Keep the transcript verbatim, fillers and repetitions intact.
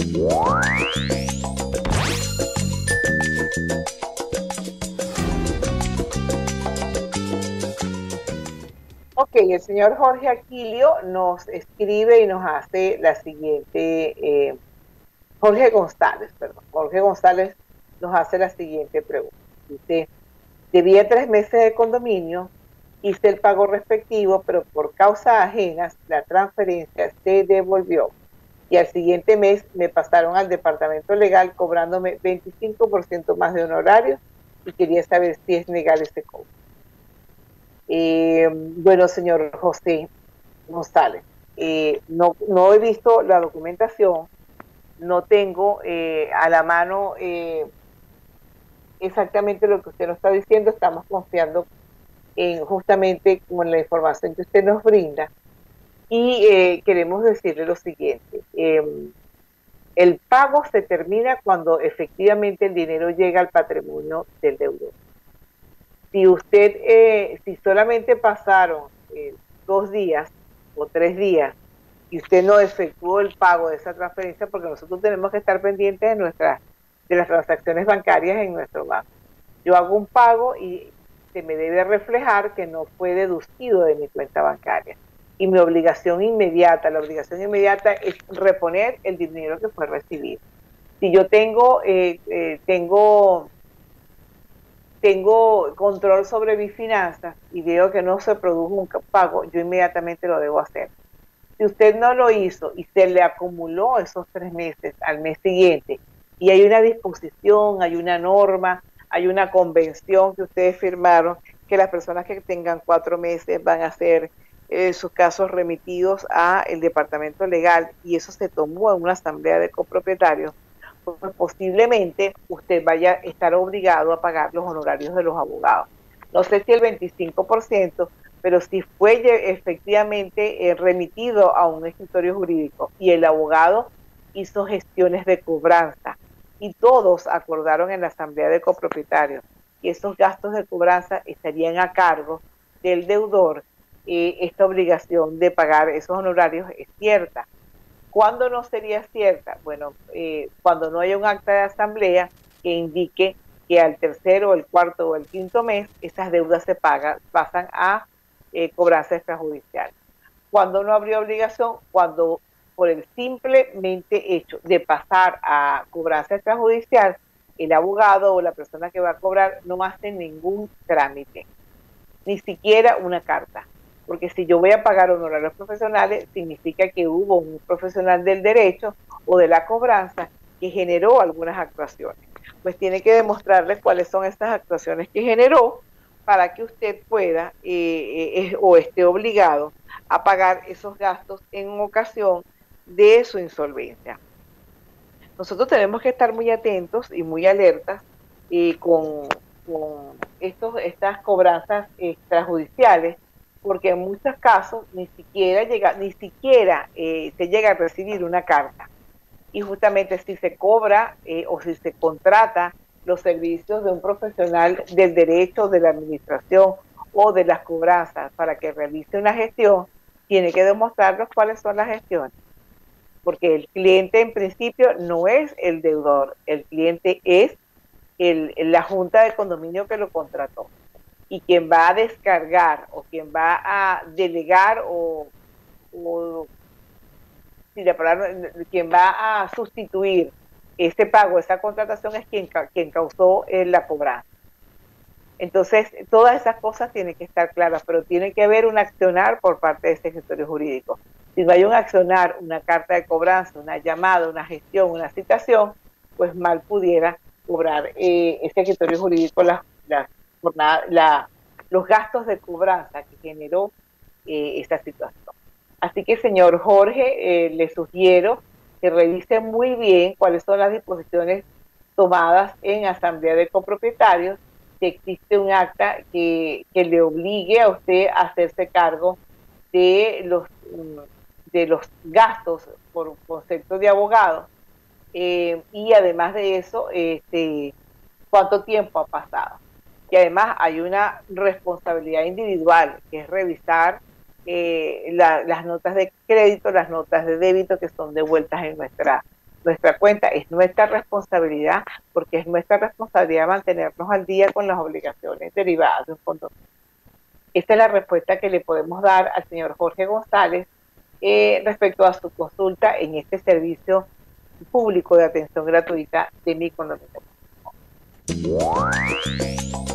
Ok, el señor Jorge Aquilio nos escribe y nos hace la siguiente, eh, Jorge González, perdón, Jorge González nos hace la siguiente pregunta. Dice, debía tres meses de condominio, hice el pago respectivo, pero por causas ajenas la transferencia se devolvió. Y al siguiente mes me pasaron al departamento legal cobrándome veinticinco por ciento más de honorario y quería saber si es legal ese cobro. Eh, bueno, señor José González, eh, no, no he visto la documentación, no tengo eh, a la mano eh, exactamente lo que usted nos está diciendo, estamos confiando en justamente con la información que usted nos brinda y eh, queremos decirle lo siguiente, eh, el pago se termina cuando efectivamente el dinero llega al patrimonio del deudor. Si usted, eh, si solamente pasaron eh, dos días o tres días y usted no efectuó el pago de esa transferencia, porque nosotros tenemos que estar pendientes de nuestras, de las transacciones bancarias en nuestro banco. Yo hago un pago y se me debe reflejar que no fue deducido de mi cuenta bancaria. Y mi obligación inmediata, la obligación inmediata es reponer el dinero que fue recibido. Si yo tengo, eh, eh, tengo tengo control sobre mis finanzas y veo que no se produjo un pago, yo inmediatamente lo debo hacer. Si usted no lo hizo y se le acumuló esos tres meses al mes siguiente y hay una disposición, hay una norma, hay una convención que ustedes firmaron, que las personas que tengan cuatro meses van a hacer eh, sus casos remitidos al departamento legal y eso se tomó en una asamblea de copropietarios, pues posiblemente usted vaya a estar obligado a pagar los honorarios de los abogados. No sé si el veinticinco por ciento, pero si fue efectivamente eh, remitido a un escritorio jurídico y el abogado hizo gestiones de cobranza y todos acordaron en la asamblea de copropietarios que esos gastos de cobranza estarían a cargo del deudor, eh, esta obligación de pagar esos honorarios es cierta. ¿Cuándo no sería cierta? Bueno, eh, cuando no haya un acta de asamblea que indique que al tercero, el cuarto o el quinto mes, esas deudas se pagan, pasan a eh, cobranza extrajudicial. Cuando no habría obligación, cuando por el simplemente hecho de pasar a cobranza extrajudicial, el abogado o la persona que va a cobrar no hace ningún trámite, ni siquiera una carta. Porque si yo voy a pagar honorarios profesionales, significa que hubo un profesional del derecho o de la cobranza que generó algunas actuaciones. Pues tiene que demostrarles cuáles son estas actuaciones que generó para que usted pueda eh, eh, o esté obligado a pagar esos gastos en ocasión de su insolvencia. Nosotros tenemos que estar muy atentos y muy alertas eh, con, con estos, estas cobranzas extrajudiciales, porque en muchos casos ni siquiera llega, ni siquiera eh, se llega a recibir una carta. Y justamente si se cobra eh, o si se contrata los servicios de un profesional del derecho, de la administración o de las cobranzas para que realice una gestión, tiene que demostrarnos cuáles son las gestiones. Porque el cliente en principio no es el deudor, el cliente es el, la junta de condominio que lo contrató. Y quien va a descargar o quien va a delegar o, o si la palabra, quien va a sustituir ese pago, esa contratación es quien, quien causó eh, la cobranza. Entonces, todas esas cosas tienen que estar claras, pero tiene que haber un accionar por parte de ese escritorio jurídico. Si no hay un accionar, una carta de cobranza, una llamada, una gestión, una citación, pues mal pudiera cobrar eh, ese escritorio jurídico la, la jornada, la, los gastos de cobranza que generó eh, esta situación. Así que, señor Jorge, eh, le sugiero que revise muy bien cuáles son las disposiciones tomadas en asamblea de copropietarios, si existe un acta que, que le obligue a usted a hacerse cargo de los, de los gastos por concepto de abogado, eh, y además de eso, este, cuánto tiempo ha pasado. Y además hay una responsabilidad individual, que es revisar eh, la, las notas de crédito, las notas de débito que son devueltas en nuestra, nuestra cuenta. Es nuestra responsabilidad, porque es nuestra responsabilidad mantenernos al día con las obligaciones derivadas de un fondo. Esta es la respuesta que le podemos dar al señor Jorge González eh, respecto a su consulta en este servicio público de atención gratuita de Mi Economía.